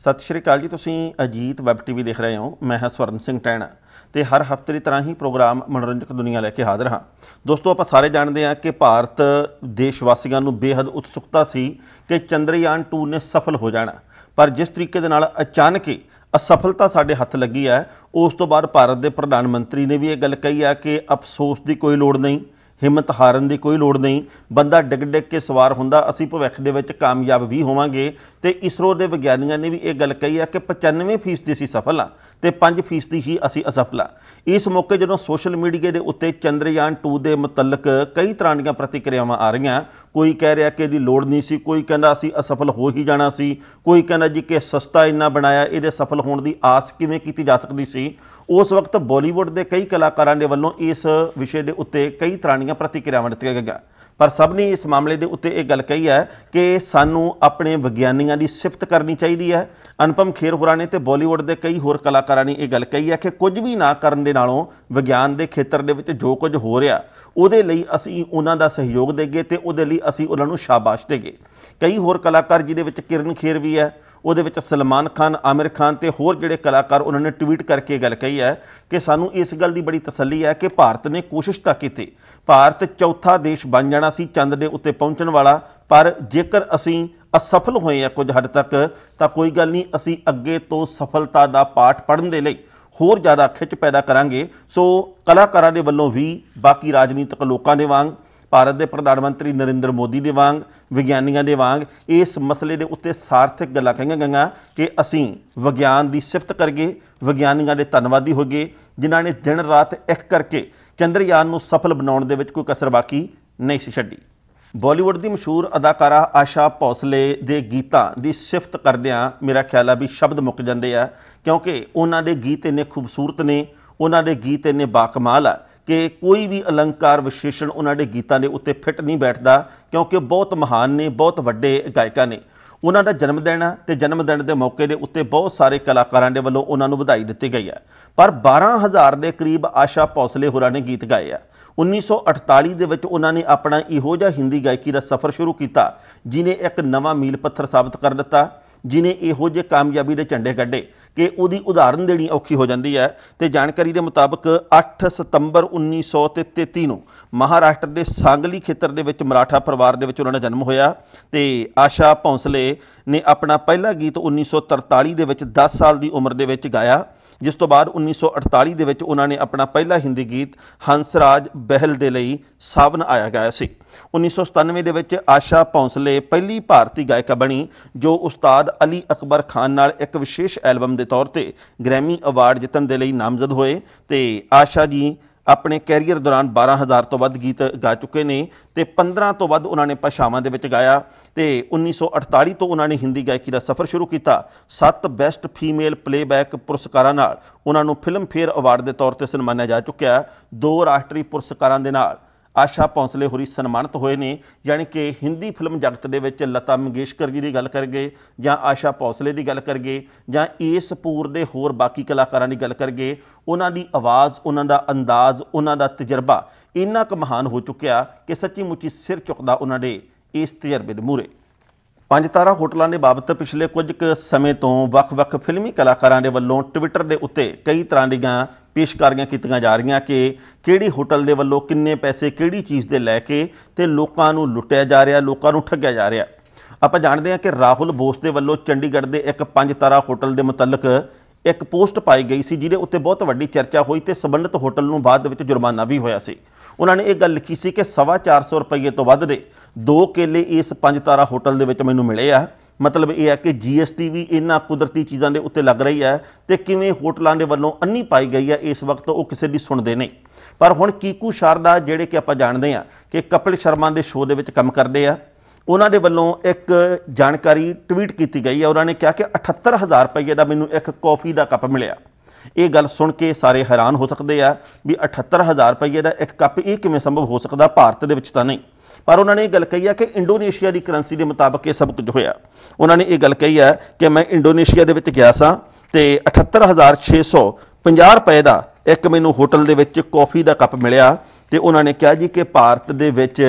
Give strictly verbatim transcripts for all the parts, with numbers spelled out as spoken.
सत श्री अकाल जी। तुसीं अजीत वैब टीवी देख रहे हो। मैं हाँ स्वर्ण सिंह टैणा ते हर हफ्ते की तरह ही प्रोग्राम मनोरंजक दुनिया लैके हाज़र हाँ। दोस्तों आप सारे जानते हैं कि भारत देशवासियों को बेहद उत्सुकता सी कि चंद्रयान टू ने सफल हो जाना, पर जिस तरीके दे नाल अचानक ही असफलता साडे हत्थ लगी है, उस तो बाद भारत के प्रधानमंत्री ने भी ये गल कही है कि अफसोस की कोई लोड़ नहीं, हिम्मत हारन की कोई लोड़ नहीं, बंदा डिग डिग के सवार हुंदा, असीं भविख दे विच कामयाब भी होवांगे। ते इसरो के विग्यानियों ने भी ये गल कही है कि पचानवे फीसदी असीं सफल हाँ ते पंज फीसदी ही असीं असफल हाँ। इस मौके जदों सोशल मीडिया के उत्ते चंद्रयान टू के मुतलक कई तरह दी प्रतिक्रियावां आ रही, कोई कह रहा कि इहदी लोड़ नहीं सी, कोई कहंदा असीं असफल हो ही जाना सी, कोई कहंदा जी कि सस्ता इन्ना बनाया, इहदे सफल होने की आस किवें कीती जा सकदी सी। उस वक्त बॉलीवुड के कई कलाकारों के वलों इस विषय के उत्ते कई तरह दी प्रतिक्रियावां दित्तियां गईयां, पर सब ने इस मामले के उत्ते एक गल कही है कि सानू अपने विग्यानियों की सिफत करनी चाहिए है। अनुपम खेर होरां ने ते बॉलीवुड के कई होर कलाकारों ने यह गल कही है कि कुछ भी ना करन दे नालों विज्ञान के खेत्र दे विच जो कुछ हो रहा उहदे लई असीं उन्हां दा सहयोग देगे ते उहदे लई असीं उन्हां नूं शाबाश देगे। कई होर कलाकार जिहदे विच किरण खेर भी है, उहदे विच सलमान खान, आमिर खान ते होर जिहड़े कलाकार उन्होंने ट्वीट करके गल कही है कि सानू इस गल की बड़ी तसल्ली है कि भारत ने कोशिश तां कीती, भारत चौथा देश बन जाना सी चंद दे उत्ते पहुंचण वाला, पर जेकर असीं असफल होए हैं कुछ हद तक तां कोई गल नहीं, असीं अगे तो सफलता दा पाठ पढ़न दे लई होर ज़्यादा खिच पैदा करांगे। सो कलाकारां दे वल्लों भी बाकी राजनीतिक लोकां दे वांग, भारत के प्रधानमंत्री नरेंद्र मोदी के वांग, विग्यानियों के वांग इस मसले के उत्ते सार्थक गल्लां कहीआं गईआं कि असीं विज्ञान की सिफत करगे, विग्यानियों के धन्नवादी होगे जिन्हां ने दिन रात एक करके चंद्रयान नूं सफल बनाउण दे विच कोई कसर बाकी नहीं सी छड्डी। बॉलीवुड की मशहूर अदाकारा आशा भोसले के गीतां की सिफत करदिआं मेरा ख्याल है भी शब्द मुक जांदे आ, क्योंकि उन्हां दे गीत इन्ने खूबसूरत ने, उन्हां दे गीत इन्ने बाकमाल आ कि कोई भी अलंकार विशेषण उन्होंने गीतों के उत्ते फिट नहीं बैठता, क्योंकि बहुत महान ने, बहुत वड्डे गायका ने। उन्होंने जन्मदिन है तो जन्मदिन के मौके के उत्ते बहुत सारे कलाकारों के वलों उन्होंने बधाई दी गई है, पर बारह हज़ार के करीब आशा भोसले होरां ने गीत गाए है। उन्नीस सौ अठताली के उन्होंने अपना इहो जिहा हिंदी गायकी का सफ़र शुरू किया जिन्हें एक नवा मील पत्थर साबित कर दिता, जिन्हें इहो जे कामयाबी के झंडे कढ़े कि उहदी उदाहरण देनी औखी हो जाती है। तो जानकारी के मुताबिक अठ सितंबर उन्नीस सौ तेती नूं महाराष्ट्र के सांगली खेत्र के विच मराठा परिवार के विच उन्होंने जन्म होया। तो आशा भोसले ने अपना पहला गीत उन्नीस सौ तरताली के विच दस साल की उम्र के विच गाया, जिस तो बाद उन्नीस सौ अड़ताली के विच उन्होंने अपना पहला हिंदी गीत हंसराज बहल दे लई सावन आया गाया सी। उन्नीस सौ सतानवे के विच आशा भोसले पहली भारतीय गायिका बनी जो उस्ताद अली अकबर खान नाल एक विशेष एल्बम के तौर पर ग्रैमी अवार्ड जितण दे लई नामजद होए। तो आशा जी अपने कैरीयर दौरान बारह हज़ार तो वध गीत गा चुके हैं तो पंद्रह तो वध उन्होंने भाषावां दे विच गाया। तो उन्नीस सौ अड़ताली तो उन्होंने हिंदी गायकी का सफ़र शुरू किया। सत्त बेस्ट फीमेल प्लेबैक पुरस्कारां नाल उन्होंने फिल्म फेयर अवार्ड के तौर पर सन्मानिया जा चुका। दो राष्ट्रीय पुरस्कारों के नाल आशा भोसले होरी सन्मानित होए ने, यानी कि हिंदी फिल्म जगत दे विच लता मंगेशकर जी की गल करगे जां आशा भोसले की गल करगे जां इस पूर दे होर बाकी कलाकारां की गल करगे, उन्हां दी आवाज़, उन्हां दा अंदाज़, उन्हां दा तजर्बा इन्ना क महान हो चुकिया कि सच्ची मुच्ची सिर चुकदा उन्हां दे इस तजर्बे दे मूहरे। पंज तारा होटलों के बाबत पिछले कुछ क समय तो वख-वख फिल्मी कलाकारों के वलों ट्विटर के उत्ते कई तरह दीआं पेशकारियां कीतियां जा रही कि किहड़ी होटल के वलों किन्ने पैसे किहड़ी चीज़ के लैके ते लोकां नूं लुटिया जा रहा, लोकां नूं ठग्गिया जा रहा। आपां जाणदे हां कि राहुल बोस के वलों चंडीगढ़ के एक पंज तारा होटल के मुतलक एक पोस्ट पाई गई सी जिहदे उत्ते बहुत वड्डी चर्चा हुई तो संबंधित होटल नूं बाद विच जुर्माना भी होया सी। उन्होंने ये गल लिखी सी कि सवा चार सौ रुपये तो वध दे दो केले इस पंज तारा होटल दे विच मैनूं मिले आ। मतलब यह है कि जी एस टी भी इन्हां कुदरती चीज़ों के उत्ते लग रही है तो किवें होटलों के वलों अन्नी पाई गई है इस वक्त वो किसी की सुनते नहीं। पर हुण कीकू शारदा जिहड़े कि आपां जाणदे हां कि कपिल शर्मा के शो दे विच काम करते हैं, उन्होंने वलों एक जानकारी ट्वीट की गई है। उन्होंने कहा कि अठहत्तर हज़ार रुपये का मैनूं एक कॉफ़ी का कप मिलिया। ये गल सुन के सारे हैरान हो सकते हैं भी अठहत्तर हज़ार रुपये का एक कप ये किवें संभव हो सकता, भारत दे विच तां नहीं। पर उन्होंने ये गल कही है कि इंडोनेशिया की करंसी के मुताबिक ये सब कुछ होया। उन्होंने ये गल कही है कि मैं इंडोनेशिया दे विच गया सा ते अठहत्तर हज़ार छे सौ पंजाह रुपए का एक मैनूं होटल दे विच कॉफ़ी का कप मिलिया। तो उन्होंने कहा जी कि भारत दे विच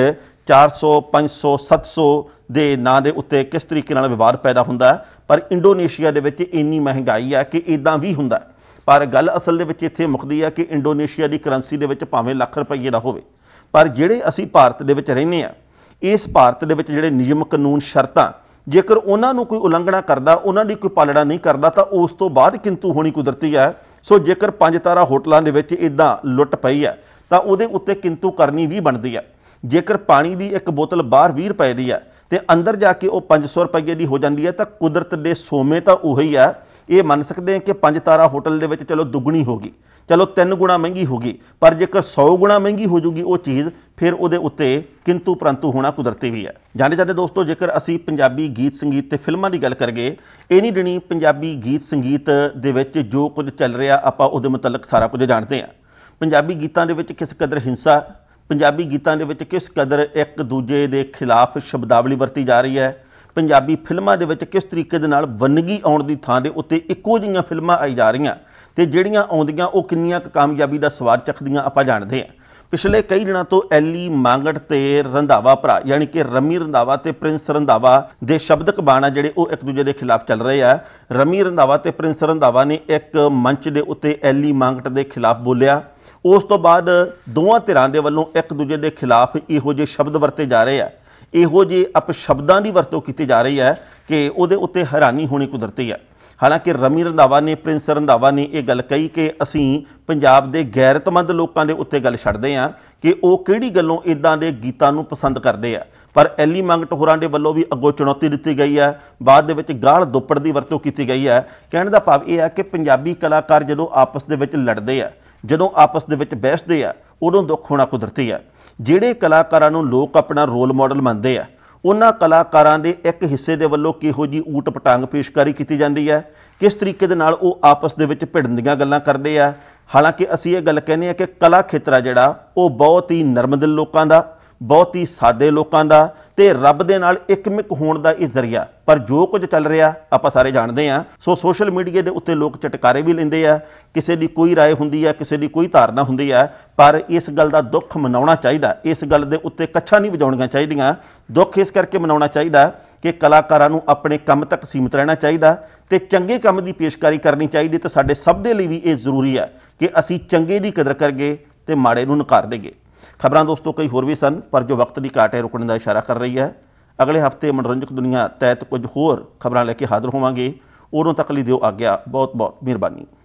ਚਾਰ ਸੌ ਪੰਜ ਸੌ ਸੱਤ ਸੌ ਦੇ ਨਾਂ ਦੇ ਉੱਤੇ ਕਿਸ ਤਰੀਕੇ ਨਾਲ ਵਿਵਾਦ ਪੈਦਾ ਹੁੰਦਾ ਹੈ। ਪਰ ਇੰਡੋਨੇਸ਼ੀਆ ਦੇ ਵਿੱਚ ਇੰਨੀ ਮਹਿੰਗਾਈ ਹੈ ਕਿ ਇਦਾਂ ਵੀ ਹੁੰਦਾ ਹੈ। ਪਰ ਗੱਲ ਅਸਲ ਦੇ ਵਿੱਚ ਇੱਥੇ ਮੁੱਕਦੀ ਹੈ ਕਿ ਇੰਡੋਨੇਸ਼ੀਆ ਦੀ ਕਰੰਸੀ ਦੇ ਵਿੱਚ ਭਾਵੇਂ ਲੱਖ ਰੁਪਈਏ ਦਾ ਹੋਵੇ, ਪਰ ਜਿਹੜੇ ਅਸੀਂ ਭਾਰਤ ਦੇ ਵਿੱਚ ਰਹਿੰਦੇ ਹਾਂ, ਇਸ ਭਾਰਤ ਦੇ ਵਿੱਚ ਜਿਹੜੇ ਨਿਯਮ ਕਾਨੂੰਨ ਸ਼ਰਤਾਂ, ਜੇਕਰ ਉਹਨਾਂ ਨੂੰ ਕੋਈ ਉਲੰਘਣਾ ਕਰਦਾ, ਉਹਨਾਂ ਦੀ ਕੋਈ ਪਾਲਣਾ ਨਹੀਂ ਕਰਦਾ, ਤਾਂ ਉਸ ਤੋਂ ਬਾਅਦ ਕਿੰਤੂ ਹੋਣੀ ਕੁਦਰਤੀ ਹੈ। ਸੋ ਜੇਕਰ ਪੰਜ ਤਾਰਾ ਹੋਟਲਾਂ ਦੇ ਵਿੱਚ ਇਦਾਂ ਲੁੱਟ ਪਈ ਹੈ ਤਾਂ ਉਹਦੇ ਉੱਤੇ ਕਿੰਤੂ ਕਰਨੀ ਵੀ ਬਣਦੀ ਹੈ। ਜੇਕਰ ਪਾਣੀ ਦੀ ਇੱਕ ਬੋਤਲ ਬਾਹਰ ਵੀਹ ਰੁਪਏ ਦੀ ਹੈ ਤੇ ਅੰਦਰ ਜਾ ਕੇ ਉਹ ਪੰਜ ਸੌ ਰੁਪਏ ਦੀ ਹੋ ਜਾਂਦੀ ਹੈ, ਤਾਂ ਕੁਦਰਤ ਦੇ ਸੋਮੇ ਤਾਂ ਉਹੀ ਹੈ। ਇਹ ਮੰਨ ਸਕਦੇ ਹਾਂ ਕਿ ਪੰਜ ਤਾਰਾ ਹੋਟਲ ਦੇ ਵਿੱਚ ਚਲੋ ਦੁੱਗਣੀ ਹੋ ਗਈ, ਚਲੋ ਤਿੰਨ ਗੁਣਾ ਮਹਿੰਗੀ ਹੋ ਗਈ, ਪਰ ਜੇਕਰ ਸੌ ਗੁਣਾ ਮਹਿੰਗੀ ਹੋ ਜੂਗੀ ਉਹ ਚੀਜ਼, ਫਿਰ ਉਹਦੇ ਉੱਤੇ ਕਿੰਤੂ ਪਰੰਤੂ ਹੋਣਾ ਕੁਦਰਤੀ ਵੀ ਹੈ। ਜਾਂਦੇ ਜਾਂਦੇ ਦੋਸਤੋ, ਜੇਕਰ ਅਸੀਂ ਪੰਜਾਬੀ ਗੀਤ ਸੰਗੀਤ ਤੇ ਫਿਲਮਾਂ ਦੀ ਗੱਲ ਕਰੀਏ, ਇਹ ਨਹੀਂ ਦਿਨੀ ਪੰਜਾਬੀ ਗੀਤ ਸੰਗੀਤ ਦੇ ਵਿੱਚ ਜੋ ਕੁਝ ਚੱਲ ਰਿਹਾ ਆਪਾਂ ਉਹਦੇ ਮੁਤਲਕ ਸਾਰਾ ਕੁਝ ਜਾਣਦੇ ਹਾਂ। ਪੰਜਾਬੀ ਗੀਤਾਂ ਦੇ ਵਿੱਚ ਕਿਸ ਕਦਰ ਹਿੰਸਾ, ਪੰਜਾਬੀ ਗੀਤਾਂ ਦੇ ਵਿੱਚ ਕਿਸ ਕਦਰ ਇੱਕ ਦੂਜੇ ਦੇ ਖਿਲਾਫ ਸ਼ਬਦਾਵਲੀ ਵਰਤੀ ਜਾ ਰਹੀ ਹੈ, ਪੰਜਾਬੀ ਫਿਲਮਾਂ ਦੇ ਵਿੱਚ ਕਿਸ ਤਰੀਕੇ ਦੇ ਨਾਲ ਵੰਨਗੀ ਆਉਣ ਦੀ ਥਾਂ ਦੇ ਉੱਤੇ ਇੱਕੋ ਜਿਹੀਆਂ ਫਿਲਮਾਂ ਆਈ ਜਾ ਰਹੀਆਂ, ਤੇ ਜਿਹੜੀਆਂ ਆਉਂਦੀਆਂ ਉਹ ਕਿੰਨੀਆਂ ਕੁ ਕਾਮਯਾਬੀ ਦਾ ਸਵਾਦ ਚੱਖਦੀਆਂ ਆਪਾਂ ਜਾਣਦੇ ਹਾਂ। ਪਿਛਲੇ ਕਈ ਦਿਨਾਂ ਤੋਂ ਐਲੀ ਮਾਂਗਟ ਤੇ ਰੰਧਾਵਾ ਭਰਾ, ਯਾਨੀ ਕਿ ਰਮੀ ਰੰਧਾਵਾ ਤੇ ਪ੍ਰਿੰਸ ਰੰਧਾਵਾ ਦੇ ਸ਼ਬਦਕ ਬਾਣ ਆ ਜਿਹੜੇ ਉਹ ਇੱਕ ਦੂਜੇ ਦੇ ਖਿਲਾਫ ਚੱਲ ਰਹੇ ਆ। ਰਮੀ ਰੰਧਾਵਾ ਤੇ ਪ੍ਰਿੰਸ ਰੰਧਾਵਾ ਨੇ ਇੱਕ ਮੰਚ ਦੇ ਉੱਤੇ ਐਲੀ ਮਾਂਗਟ ਦੇ ਖਿਲਾਫ ਬੋਲਿਆ। ਉਸ ਤੋਂ ਬਾਅਦ ਦੋਵਾਂ ਧਿਰਾਂ ਦੇ ਵੱਲੋਂ ਇੱਕ ਦੂਜੇ ਦੇ ਖਿਲਾਫ ਇਹੋ ਜਿਹੇ ਸ਼ਬਦ ਵਰਤੇ ਜਾ ਰਹੇ ਆ, ਇਹੋ ਜਿਹੇ ਅਪਸ਼ਬਦਾਂ ਦੀ ਵਰਤੋਂ ਕੀਤੀ ਜਾ ਰਹੀ ਹੈ ਕਿ ਉਹਦੇ ਉੱਤੇ ਹੈਰਾਨੀ ਹੋਣੀ ਕੁਦਰਤੀ ਹੈ। ਹਾਲਾਂਕਿ ਰਮੀ ਰੰਧਾਵਾ ਨੇ, ਪ੍ਰਿੰਸ ਰੰਧਾਵਾ ਨੇ ਇਹ ਗੱਲ ਕਹੀ ਕਿ ਅਸੀਂ ਪੰਜਾਬ ਦੇ ਗੈਰਤਮੰਦ ਲੋਕਾਂ ਦੇ ਉੱਤੇ ਗੱਲ ਛੱਡਦੇ ਹਾਂ ਕਿ ਉਹ ਕਿਹੜੀ ਗੱਲੋਂ ਇਦਾਂ ਦੇ ਗੀਤਾਂ ਨੂੰ ਪਸੰਦ ਕਰਦੇ ਆ। ਪਰ ਐਲੀ ਮੰਗਟ ਹੋਰਾਂ ਦੇ ਵੱਲੋਂ ਵੀ ਅੱਗੋਂ ਚੁਣੌਤੀ ਦਿੱਤੀ ਗਈ ਹੈ, ਬਾਅਦ ਦੇ ਵਿੱਚ ਗਾਲ ਦੁੱਪੜ ਦੀ ਵਰਤੋਂ ਕੀਤੀ ਗਈ ਹੈ। ਕਹਿਣ ਦਾ ਭਾਵ ਇਹ ਹੈ ਕਿ ਪੰਜਾਬੀ ਕਲਾਕਾਰ ਜਦੋਂ ਆਪਸ ਦੇ ਵਿੱਚ ਲੜਦੇ ਆ, ਜਦੋਂ ਆਪਸ ਦੇ ਵਿੱਚ ਬਹਿਸਦੇ ਆ, ਉਦੋਂ ਦੁੱਖ ਹੋਣਾ ਕੁਦਰਤੀ ਹੈ। ਜਿਹੜੇ ਕਲਾਕਾਰਾਂ ਨੂੰ ਲੋਕ ਆਪਣਾ ਰੋਲ ਮਾਡਲ ਮੰਨਦੇ ਆ, ਉਹਨਾਂ ਕਲਾਕਾਰਾਂ ਦੇ ਇੱਕ ਹਿੱਸੇ ਦੇ ਵੱਲੋਂ ਕਿਹੋ ਜਿਹੀ ਊਟ ਪਟਾਂਗ ਪੇਸ਼ਕਾਰੀ ਕੀਤੀ ਜਾਂਦੀ ਹੈ, ਕਿਸ ਤਰੀਕੇ ਦੇ ਨਾਲ ਉਹ ਆਪਸ ਦੇ ਵਿੱਚ ਭਿੜਨ ਦੀਆਂ ਗੱਲਾਂ ਕਰਦੇ ਆ। ਹਾਲਾਂਕਿ ਅਸੀਂ ਇਹ ਗੱਲ ਕਹਿੰਦੇ ਹਾਂ ਕਿ ਕਲਾ ਖੇਤਰ ਆ ਜਿਹੜਾ ਉਹ ਬਹੁਤ ਹੀ ਨਰਮ ਦਿਲ ਲੋਕਾਂ ਦਾ, ਬਹੁਤ ਹੀ ਸਾਦੇ ਲੋਕਾਂ ਦਾ ਤੇ ਰੱਬ ਦੇ ਨਾਲ ਇੱਕਮਿਕ ਹੋਣ ਦਾ ਇਹ ਜ਼ਰੀਆ। ਪਰ ਜੋ ਕੁਝ ਚੱਲ ਰਿਹਾ ਆਪਾਂ ਸਾਰੇ ਜਾਣਦੇ ਹਾਂ। ਸੋ ਸੋਸ਼ਲ ਮੀਡੀਆ ਦੇ ਉੱਤੇ ਲੋਕ ਚਟਕਾਰੇ ਵੀ ਲੈਂਦੇ ਆ, ਕਿਸੇ ਦੀ ਕੋਈ ਰਾਏ ਹੁੰਦੀ ਹੈ, ਕਿਸੇ ਦੀ ਕੋਈ ਧਾਰਨਾ ਹੁੰਦੀ ਹੈ, ਪਰ ਇਸ ਗੱਲ ਦਾ ਦੁੱਖ ਮਨਾਉਣਾ ਚਾਹੀਦਾ, ਇਸ ਗੱਲ ਦੇ ਉੱਤੇ ਕੱਛਾਂ ਨਹੀਂ ਵਜਾਉਣੀਆਂ ਚਾਹੀਦੀਆਂ। ਦੁੱਖ ਇਸ ਕਰਕੇ ਮਨਾਉਣਾ ਚਾਹੀਦਾ ਕਿ ਕਲਾਕਾਰਾਂ ਨੂੰ ਆਪਣੇ ਕੰਮ ਤੱਕ ਸੀਮਿਤ ਰਹਿਣਾ ਚਾਹੀਦਾ ਤੇ ਚੰਗੇ ਕੰਮ ਦੀ ਪੇਸ਼ਕਾਰੀ ਕਰਨੀ ਚਾਹੀਦੀ। ਤੇ ਸਾਡੇ ਸਭ ਦੇ ਲਈ ਵੀ ਇਹ ਜ਼ਰੂਰੀ ਹੈ ਕਿ ਅਸੀਂ ਚੰਗੇ ਦੀ ਕਦਰ ਕਰੀਏ ਤੇ ਮਾੜੇ ਨੂੰ ਨਕਾਰ ਦੇਈਏ। ਖਬਰਾਂ ਦੋਸਤੋ ਕਈ ਹੋਰ ਵੀ ਸਨ, ਪਰ ਜੋ ਵਕਤ ਦੀ ਘਾਟ ਹੈ ਰੁਕਣ ਦਾ ਇਸ਼ਾਰਾ ਕਰ ਰਹੀ ਹੈ। ਅਗਲੇ ਹਫਤੇ ਮਨੋਰੰਜਕ ਦੁਨੀਆ ਤਹਿਤ ਕੁਝ ਹੋਰ ਖਬਰਾਂ ਲੈ ਕੇ ਹਾਜ਼ਰ ਹੋਵਾਂਗੇ। ਉਦੋਂ ਤੱਕ ਲਈ ਦਿਓ ਆਗਿਆ। ਬਹੁਤ ਬਹੁਤ ਮਿਹਰਬਾਨੀ।